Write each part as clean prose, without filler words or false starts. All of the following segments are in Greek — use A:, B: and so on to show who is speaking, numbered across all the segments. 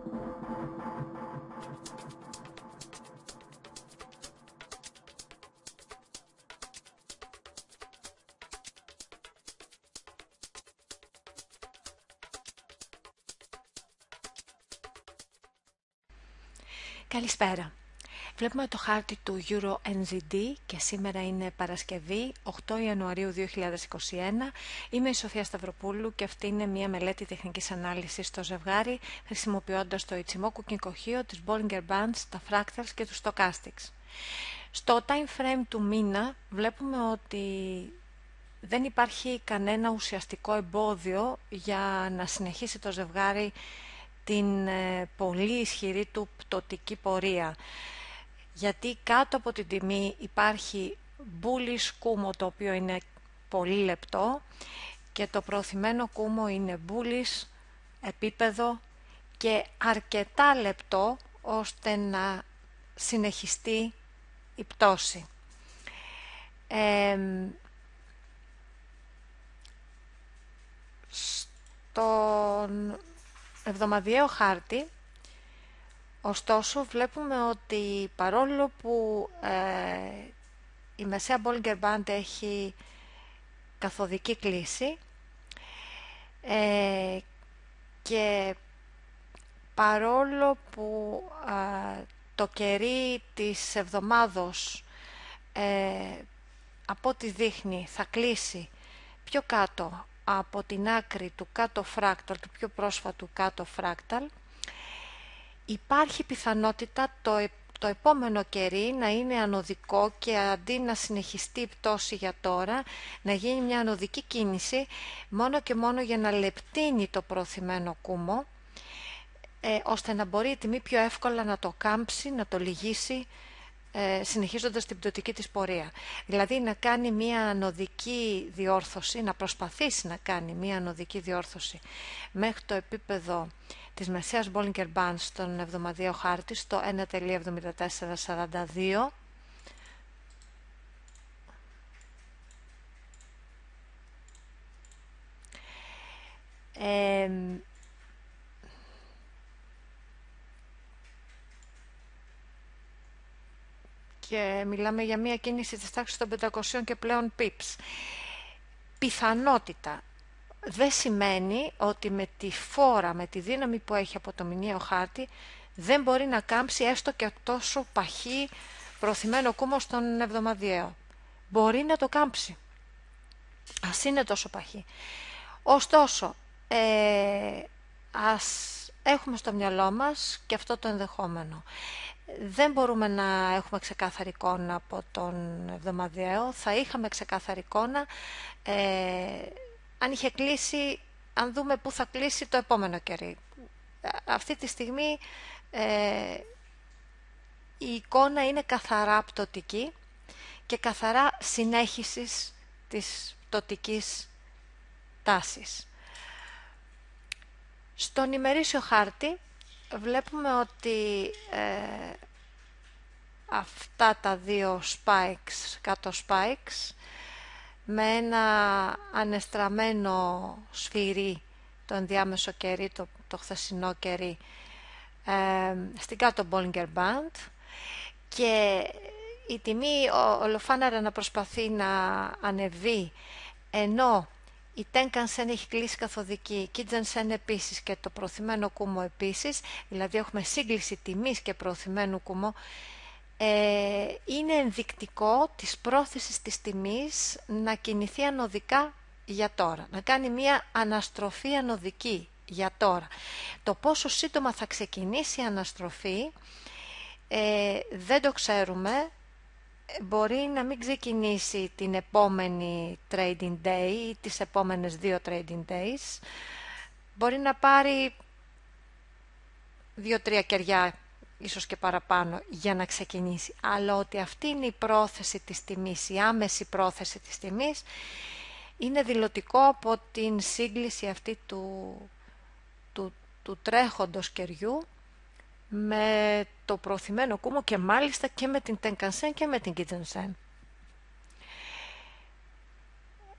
A: Καλησπέρα. Βλέπουμε το χάρτη του Euro NZD και σήμερα είναι Παρασκευή, 8 Ιανουαρίου 2021. Είμαι η Σοφία Σταυροπούλου και αυτή είναι μια μελέτη τεχνικής ανάλυσης στο ζευγάρι χρησιμοποιώντας το Ichimoku κυγκοχείο, τις Bollinger Bands, τα Fractals και τους Stochastics. Στο time frame του μήνα βλέπουμε ότι δεν υπάρχει κανένα ουσιαστικό εμπόδιο για να συνεχίσει το ζευγάρι την πολύ ισχυρή του πτωτική πορεία, γιατί κάτω από την τιμή υπάρχει bullish κούμο, το οποίο είναι πολύ λεπτό, και το προωθημένο κούμο είναι bullish επίπεδο και αρκετά λεπτό ώστε να συνεχιστεί η πτώση. Στον εβδομαδιαίο χάρτη, ωστόσο, βλέπουμε ότι παρόλο που η μεσαία Bollinger Band έχει καθοδική κλίση και παρόλο που το κερί της εβδομάδος από ό,τι δείχνει θα κλείσει πιο κάτω από την άκρη του κάτω φράκταλ, του πιο πρόσφατου κάτω φράκταλ, υπάρχει πιθανότητα το επόμενο κερί να είναι ανωδικό και αντί να συνεχιστεί η πτώση για τώρα, να γίνει μια ανωδική κίνηση μόνο και μόνο για να λεπτύνει το προωθημένο κούμο, ώστε να μπορεί η τιμή πιο εύκολα να το κάμψει, να το λυγίσει, συνεχίζοντας την πτωτική της πορεία. Δηλαδή να κάνει μια ανωδική διόρθωση, να προσπαθήσει να κάνει μια ανωδική διόρθωση μέχρι το επίπεδο της μεσαίας Bollinger Band στον εβδομαδιαίο χάρτη στο 1.7442, και μιλάμε για μια κίνηση της τάξης των 500 και πλέον pips. Πιθανότητα δεν σημαίνει ότι με τη φόρα, με τη δύναμη που έχει από το μηνιαίο χάρτη, δεν μπορεί να κάμψει έστω και τόσο παχύ προωθημένο κούμο στον εβδομαδιαίο. Μπορεί να το κάμψει, ας είναι τόσο παχύ. Ωστόσο, ας έχουμε στο μυαλό μας και αυτό το ενδεχόμενο. Δεν μπορούμε να έχουμε ξεκάθαρη εικόνα από τον εβδομαδιαίο. Θα είχαμε ξεκάθαρη εικόνα αν είχε κλείσει, αν δούμε πού θα κλείσει το επόμενο κερί. Αυτή τη στιγμή η εικόνα είναι καθαρά πτωτική και καθαρά συνέχισης της πτωτικής τάσης. Στον ημερήσιο χάρτη βλέπουμε ότι αυτά τα δύο spikes, κάτω spikes, με ένα ανεστραμμένο σφυρί, το ενδιάμεσο κερί, το χθεσινό κερί, στην κάτω Bollinger Band, και η τιμή ολοφάναρα να προσπαθεί να ανεβεί, ενώ η Tenkan-sen έχει κλείσει καθοδική, η Kijun-sen επίσης και το προωθημένο κούμο επίσης, δηλαδή έχουμε σύγκληση τιμής και προωθημένου κούμο, είναι ενδεικτικό της πρόθεσης της τιμής να κινηθεί ανωδικά για τώρα, να κάνει μια αναστροφή ανωδική για τώρα. Το πόσο σύντομα θα ξεκινήσει η αναστροφή δεν το ξέρουμε. Μπορεί να μην ξεκινήσει την επόμενη trading day ή τις επόμενες 2 trading days. Μπορεί να πάρει 2-3 κεριά, ίσως και παραπάνω, για να ξεκινήσει. Αλλά ότι αυτή είναι η πρόθεση της τιμής, η άμεση πρόθεση της τιμής, είναι δηλωτικό από την σύγκληση αυτή του τρέχοντος κεριού με το προωθημένο κούμο και μάλιστα και με την Tenkan-sen και με την Kijun-sen.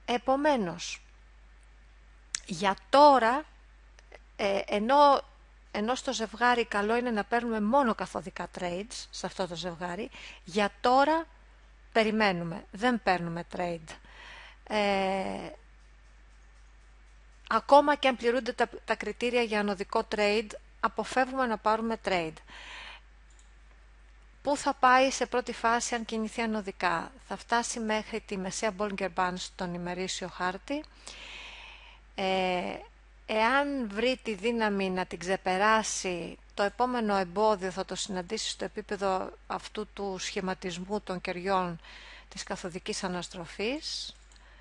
A: Επομένως, για τώρα, ενώ ενώ στο ζευγάρι καλό είναι να παίρνουμε μόνο καθοδικά trades, σε αυτό το ζευγάρι, για τώρα περιμένουμε, δεν παίρνουμε trade. Ακόμα και αν πληρούνται τα κριτήρια για ανωδικό trade, αποφεύγουμε να πάρουμε trade. Πού θα πάει σε πρώτη φάση αν κινηθεί ανωδικά? Θα φτάσει μέχρι τη μεσαία Bollinger Band στον ημερήσιο χάρτη. Εάν βρει τη δύναμη να την ξεπεράσει, το επόμενο εμπόδιο θα το συναντήσει στο επίπεδο αυτού του σχηματισμού των κεριών της καθοδικής αναστροφής.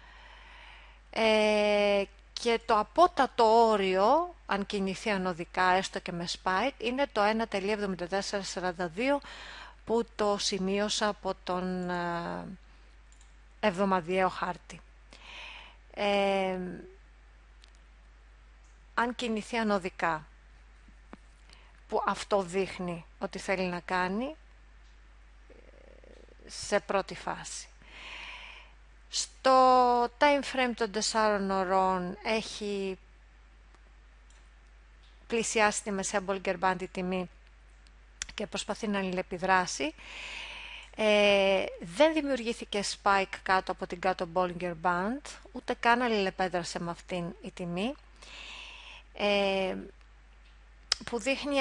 A: Και το απότατο όριο, αν κινηθεί ανωδικά, έστω και με spike, είναι το 1.7442 που το σημείωσα από τον εβδομαδιαίο χάρτη. Αν κινηθεί ανωδικά, που αυτό δείχνει ότι θέλει να κάνει σε πρώτη φάση. Στο time frame των 4 ωρών έχει πλησιάσει τη μεσαία Bollinger Band η τιμή και προσπαθεί να αλληλεπιδράσει. Δεν δημιουργήθηκε spike κάτω από την κάτω Bollinger Band, ούτε καν αλληλεπέδρασε με αυτήν η τιμή, που δείχνει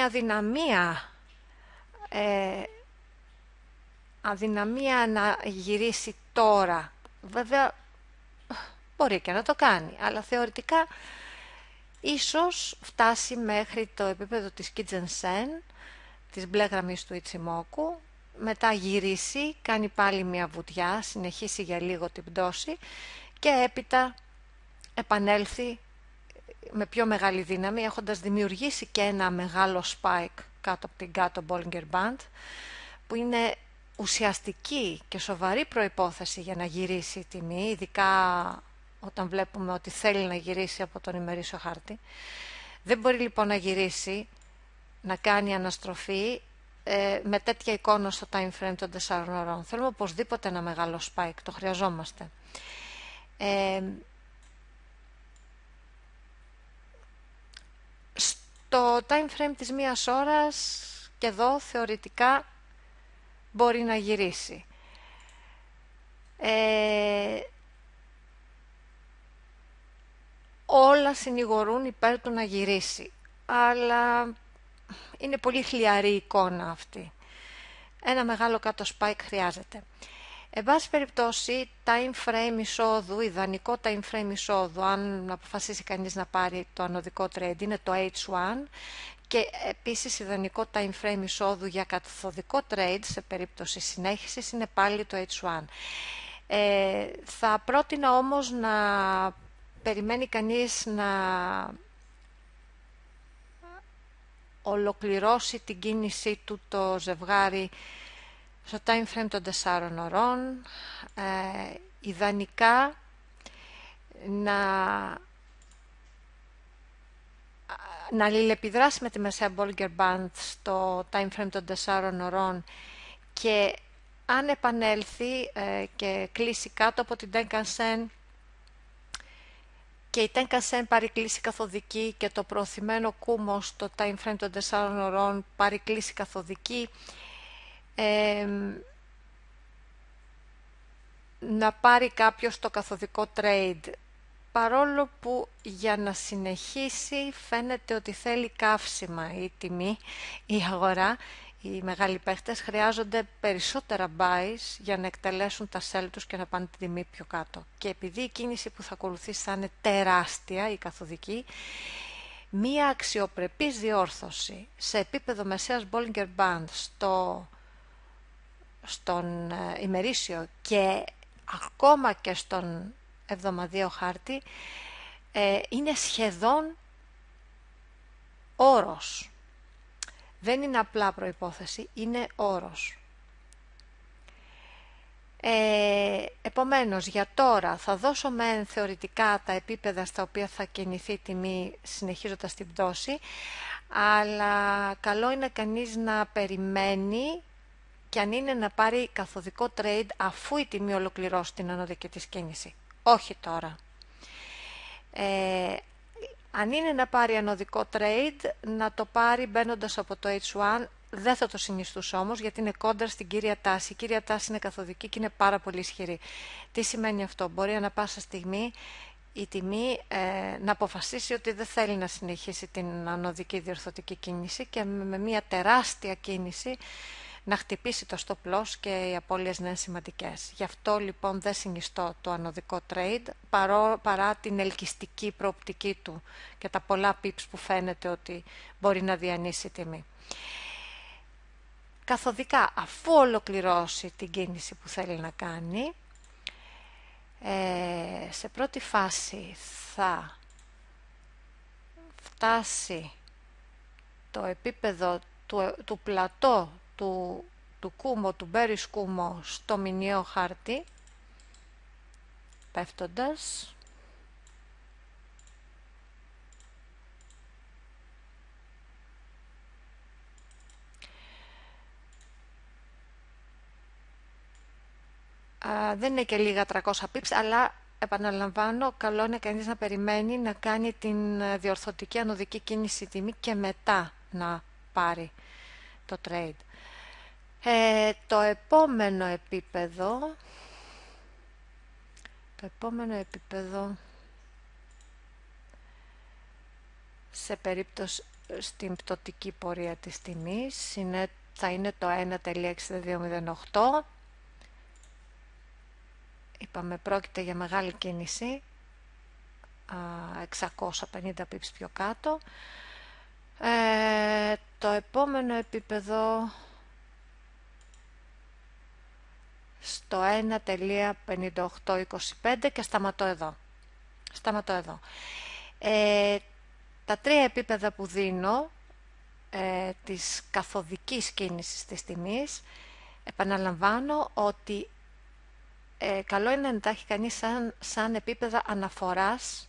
A: αδυναμία να γυρίσει τώρα. Βέβαια μπορεί και να το κάνει, αλλά θεωρητικά ίσως φτάσει μέχρι το επίπεδο της Kijun Sen, της μπλε γραμμής του Ιτσιμόκου, μετά γυρίσει, κάνει πάλι μια βουτιά, συνεχίσει για λίγο την πτώση και έπειτα επανέλθει με πιο μεγάλη δύναμη, έχοντας δημιουργήσει και ένα μεγάλο spike κάτω από την κάτω Bollinger Band, που είναι ουσιαστική και σοβαρή προϋπόθεση για να γυρίσει η τιμή, ειδικά όταν βλέπουμε ότι θέλει να γυρίσει από τον ημερήσιο χάρτη. Δεν μπορεί λοιπόν να γυρίσει, να κάνει αναστροφή με τέτοια εικόνα στο time frame των 4 ωρών. Θέλουμε οπωσδήποτε ένα μεγάλο spike, το χρειαζόμαστε. Στο time frame της 1 ώρας και εδώ θεωρητικά μπορεί να γυρίσει. Όλα συνηγορούν υπέρ του να γυρίσει, αλλά είναι πολύ χλιαρή η εικόνα αυτή. Ένα μεγάλο κάτω spike χρειάζεται. Εν πάση περιπτώσει, time frame εισόδου, ιδανικό time frame εισόδου, αν αποφασίσει κανείς να πάρει το ανωδικό trade, είναι το H1, και επίσης ιδανικό time frame εισόδου για καθοδικό trade σε περίπτωση συνέχισης είναι πάλι το H1. Θα πρότεινα όμως να περιμένει κανείς να ολοκληρώσει την κίνησή του το ζευγάρι στο time frame των 4 ωρών, ιδανικά να αλληλεπιδράσει με τη μεσαία Bollinger Band στο time frame των 4 ωρών, και αν επανέλθει και κλείσει κάτω από την Tenkan Sen και η Tenkan Sen πάρει κλίση καθοδική και το προωθημένο κούμο στο time frame των 4 ωρών πάρει κλίση καθοδική, να πάρει κάποιος το καθοδικό trade, παρόλο που για να συνεχίσει φαίνεται ότι θέλει καύσιμα η τιμή, η αγορά. Οι μεγάλοι παίχτες χρειάζονται περισσότερα buys για να εκτελέσουν τα sell τους και να πάνε την τιμή πιο κάτω. Και επειδή η κίνηση που θα ακολουθήσει θα είναι τεράστια, η καθοδική, μία αξιοπρεπής διόρθωση σε επίπεδο μεσαίας Bollinger Band στον ημερήσιο και ακόμα και στον εβδομαδιαίο χάρτη είναι σχεδόν όρος. Δεν είναι απλά προϋπόθεση, είναι όρος. Επομένως, για τώρα θα δώσω μεν θεωρητικά τα επίπεδα στα οποία θα κινηθεί η τιμή συνεχίζοντας την πτώση, αλλά καλό είναι κανείς να περιμένει, και αν είναι να πάρει καθοδικό trade αφού η τιμή ολοκληρώσει την ανωδική της κίνηση. Όχι τώρα. Αν είναι να πάρει ανωδικό trade, να το πάρει μπαίνοντας από το H1. Δεν θα το συνιστούσα όμως, γιατί είναι κόντρα στην κύρια τάση. Η κύρια τάση είναι καθοδική και είναι πάρα πολύ ισχυρή. Τι σημαίνει αυτό? Μπορεί ανά πάσα στιγμή η τιμή να αποφασίσει ότι δεν θέλει να συνεχίσει την ανωδική διορθωτική κίνηση και με μια τεράστια κίνηση να χτυπήσει το stop loss και οι απώλειες να είναι σημαντικές. Γι' αυτό λοιπόν δεν συνιστώ το ανωδικό trade παρά την ελκυστική προοπτική του και τα πολλά pips που φαίνεται ότι μπορεί να διανύσει η τιμή. Καθοδικά, αφού ολοκληρώσει την κίνηση που θέλει να κάνει, σε πρώτη φάση θα φτάσει το επίπεδο του πλατό του κούμο, του bearish κούμο στο μηνιαίο χάρτη, πέφτοντας. Δεν είναι και λίγα 300 pips, αλλά επαναλαμβάνω, καλό είναι κανείς να περιμένει να κάνει την διορθωτική ανωδική κίνηση τιμή και μετά να πάρει το trade. Το επόμενο επίπεδο σε περίπτωση στην πτωτική πορεία της τιμής θα είναι το 1.6208. Είπαμε πρόκειται για μεγάλη κίνηση, 650 pips πιο κάτω. Το επόμενο επίπεδο στο 1.5825 και σταματώ εδώ. Τα τρία επίπεδα που δίνω της καθοδικής κίνησης της τιμής, επαναλαμβάνω ότι καλό είναι να τα έχει κανείς σαν επίπεδα αναφοράς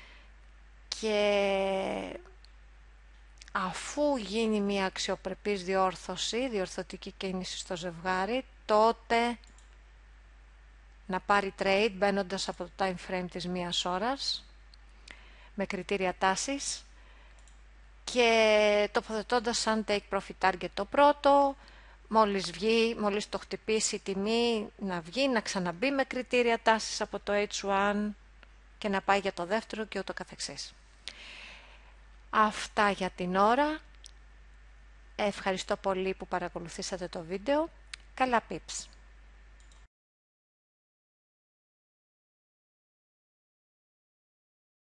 A: και αφού γίνει μια αξιοπρεπής διορθωτική κίνηση στο ζευγάρι, τότε να πάρει trade μπαίνοντας από το time frame της μίας ώρας με κριτήρια τάσης και τοποθετώντας σαν take profit target το πρώτο, μόλις το χτυπήσει η τιμή να βγει, να ξαναμπεί με κριτήρια τάσης από το H1 και να πάει για το δεύτερο και ούτω καθεξής. Αυτά για την ώρα. Ευχαριστώ πολύ που παρακολουθήσατε το βίντεο. Καλά pips!